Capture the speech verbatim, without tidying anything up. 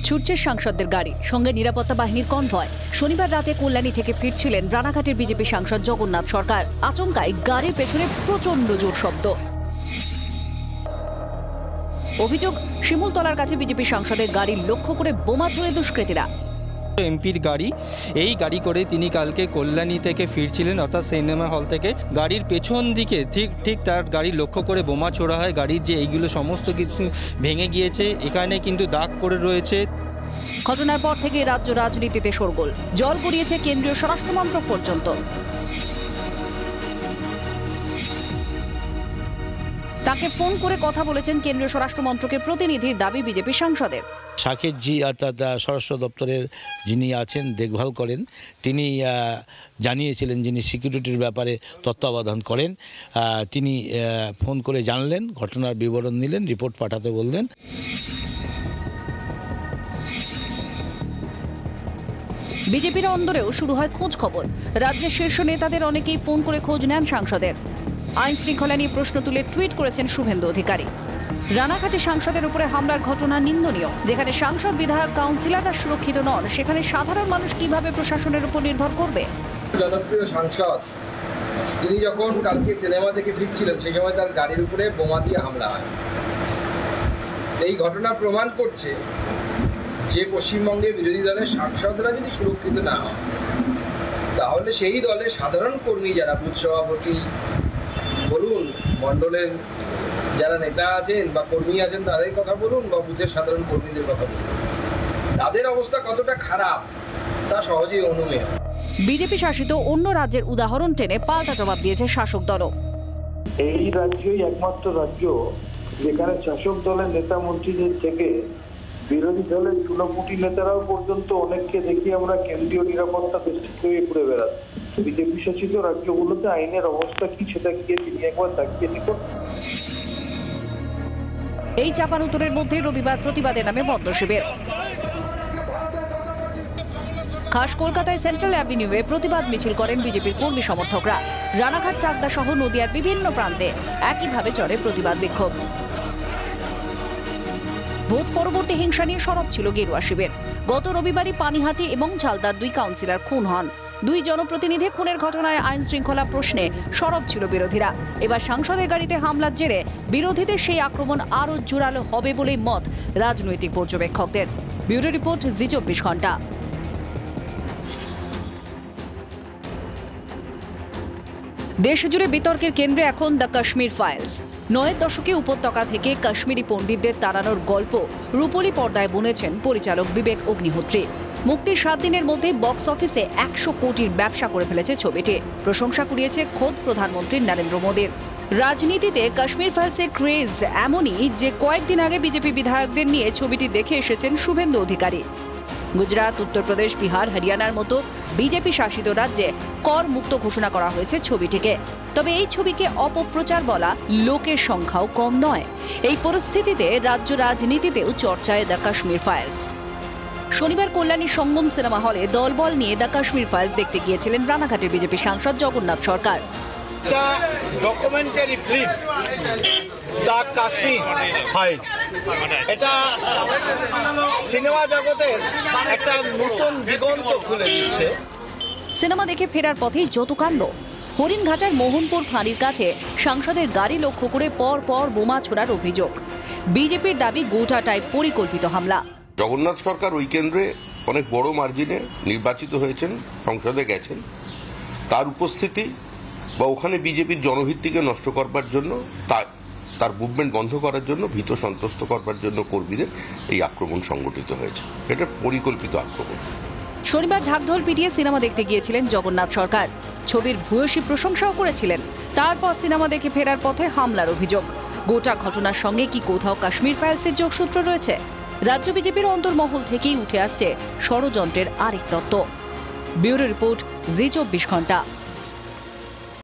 ছুটছে সাংসদদের গাড়ি, সঙ্গে নিরাপত্তা বাহিনীর কনভয়। শনিবার রাতে কল্যাণী থেকে ফিরছিলেন রানাঘাটের বিজেপি সাংসদ জগন্নাথ সরকার। আচমকাই গাড়ির পেছনে প্রচন্ড জোর শব্দ। অভিযোগ, শিমুলতলার কাছে বিজেপি সাংসদের গাড়ি লক্ষ্য করে বোমা ছুড়ে দুষ্কৃতীরা। এমপির গাড়ি, এই গাড়ি করে তিনি কালকে কল্যাণী থেকে ফিরছিলেন, অর্থাৎ সিনেমা হল থেকে। গাড়ির পেছন দিকে ঠিক ঠিক তার গাড়ি লক্ষ্য করে বোমা ছোড়া হয়। গাড়ির যে এইগুলো সমস্ত কিছু ভেঙে গিয়েছে, এখানে কিন্তু দাগ পড়ে রয়েছে। ঘটনার পর থেকে রাজ্য রাজনীতিতে শোরগোল, জল গড়িয়েছে কেন্দ্রীয় স্বরাষ্ট্র মন্ত্রক পর্যন্ত। তাকে ফোন করে কথা বলেছেন কেন্দ্রীয় স্বরাষ্ট্র মন্ত্রকের প্রতিনিধি, দাবি বিজেপি সাংসদের। সাকেত জি অর্থাৎ স্বরাষ্ট্র দপ্তরের যিনি আছেন, দেখভাল করেন, তিনি জানিয়েছিলেন, যিনি সিকিউরিটির ব্যাপারে তত্ত্বাবধান করেন, তিনি ফোন করে জানলেন, ঘটনার বিবরণ নিলেন, রিপোর্ট পাঠাতে বললেন। বিজেপির অন্দরেও শুরু হয় খোঁজ খবর। রাজ্যের শীর্ষ নেতাদের অনেকেই ফোন করে খোঁজ নেন সাংসদের। আইন শৃঙ্খলা নিয়ে প্রশ্ন তুলে টুইট করেছেন শুভেন্দু অধিকারী। রানাঘাটে সাংসদের উপরে হামলার ঘটনা নিন্দনীয়। যেখানে সাংসদ, বিধায়ক, কাউন্সিলররা সুরক্ষিত নন, সেখানে সাধারণ মানুষ কিভাবে প্রশাসনের উপর নির্ভর করবে? জনপ্রিয় সাংসদ তিনি যখন কালকে সিনেমা থেকে ফিরছিলেন, সেই সময় তার গাড়ির উপরে বোমা দিয়ে হামলা হয়। এই ঘটনা প্রমাণ করছে যে পশ্চিমবঙ্গে বিরোধী দলের সাংসদরা যদি সুরক্ষিত না হয়, তাহলে সেই দলের সাধারণ কর্মী যারা, বুথ সভাপতি বলুন, মণ্ডলের যারা নেতা আছেন বা কর্মী আছেন তাদের কথা বলুন, বা বুথের সাধারণ কর্মীদের কথা বলুন, তাদের অবস্থা কতটা খারাপ তা সহজেই অনুমেয়। বিজেপি শাসিত অন্য রাজ্যের উদাহরণ টেনে পাল্টা জবাব দিয়েছে শাসক দলও। এই রাজ্যই একমাত্র রাজ্য যেখানে শাসক দলের নেতা মন্ত্রীদের থেকে বিরোধী দলের চুনোপুটি নেতারাও পর্যন্ত অনেককে দেখি আমরা কেন্দ্রীয় নিরাপত্তা বেষ্টিত হয়ে ঘুরে বেড়াচ্ছি। বিজেপি শাসিত রাজ্যগুলোতে আইনের অবস্থা কি, সেটা গিয়ে তিনি একবার তাকিয়ে দেখুন। এই চাপানুতরের মধ্যে রবিবার প্রতিবাদের নামে বন্ধ শিবির। খাস কলকাতায় সেন্ট্রাল অ্যাভিনিউয়ে প্রতিবাদ মিছিল করেন বিজেপির কর্মী সমর্থকরা। রানাঘাট, চাকদা সহ নদিয়ার বিভিন্ন প্রান্তে একইভাবে চলে প্রতিবাদ বিক্ষোভ। ভোট পরবর্তী হিংসা নিয়ে সরব ছিল গেরুয়া শিবির। গত রবিবারই পানিহাটি এবং ঝালদার দুই কাউন্সিলর খুন হন। দুই জনপ্রতিনিধি খুনের ঘটনায় আইন শৃঙ্খলা প্রশ্নে সরব ছিল বিরোধীরা। এবার সাংসদের গাড়িতে হামলার জেরে বিরোধীদের সেই আক্রমণ আরও জোরালো হবে বলেই মত রাজনৈতিক পর্যবেক্ষকদের। ব্যুরো রিপোর্ট, জি চব্বিশ ঘন্টা। দেশজুড়ে বিতর্কের কেন্দ্রে এখন দ্য কাশ্মীর ফাইলস। নয়ের দশকে উপত্যকা থেকে কাশ্মীরি পণ্ডিতদের তাড়ানোর গল্প রূপলী পর্দায় বুনেছেন পরিচালক বিবেক অগ্নিহোত্রী। মুক্তির সাত দিনের মধ্যে বক্স অফিসে একশো কোটির ব্যবসা করে ফেলেছে ছবিটি। প্রশংসা কুড়িয়েছে খোদ প্রধানমন্ত্রী নরেন্দ্র মোদীর। রাজনীতিতে কাশ্মীর ফাইলসের ক্রেজ এমনই যে কয়েকদিন আগে বিজেপি বিধায়কদের নিয়ে ছবিটি দেখে এসেছেন শুভেন্দু অধিকারী। গুজরাট, উত্তরপ্রদেশ, বিহার, হরিয়ানার মতো বিজেপি শাসিত রাজ্যে কর মুক্ত ঘোষণা করা হয়েছে ছবিটিকে। তবে এই ছবিকে অপপ্রচার বলা লোকের সংখ্যাও কম নয়। এই পরিস্থিতিতে রাজ্য রাজনীতিতেও চর্চায় দ্য কাশ্মীর ফাইলস। শনিবার কল্যাণী সঙ্গম সিনেমা হলে দলবল নিয়ে দ্য কাশ্মীর ফাইলস দেখতে গিয়েছিলেন রানাঘাটের বিজেপি সাংসদ Jagannath Sarkar. Documentary film the Kashmir file, এটা সিনেমা জগতের একটা নতুন দিগন্ত খুলে দিচ্ছে। সিনেমা দেখে ফেরার পথেই যত কাণ্ড। হরিণঘাটার মোহনপুর ফাঁড়ির কাছে সাংসদের গাড়ি লক্ষ্য করে পর পর বোমা ছোড়ার অভিযোগ। বিজেপির দাবি গোটাটাই পরিকল্পিত হামলা। জগন্নাথ সরকার ওই কেন্দ্রে অনেক বড় মার্জিনে নির্বাচিত হয়েছেন, সংসদে গেছেন। তার উপস্থিতি বা ওখানে বিজেপির জনভিত্তিকে নষ্ট করবার জন্য, তার মুভমেন্ট বন্ধ করার জন্য, ভীত সন্ত্রস্ত করবার জন্য কর্মীদের এই আক্রমণ সংগঠিত হয়েছে। এটা পরিকল্পিত আক্রমণ। শনিবার ঢাকঢোল পিটিয়ে সিনেমা দেখতে গিয়েছিলেন জগন্নাথ সরকার। ছবির ভূয়সী প্রশংসাও করেছিলেন। তারপর সিনেমা দেখে ফেরার পথে হামলার অভিযোগ। গোটা ঘটনার সঙ্গে কি কোথাও কাশ্মীর ফাইলসের যোগসূত্র রয়েছে? রাজ্য বিজেপির অন্তর্মহল থেকেই উঠে আসছে ষড়যন্ত্রের আরেক তত্ত্ব। ব্যুরো রিপোর্ট, জি চব্বিশ ঘন্টা।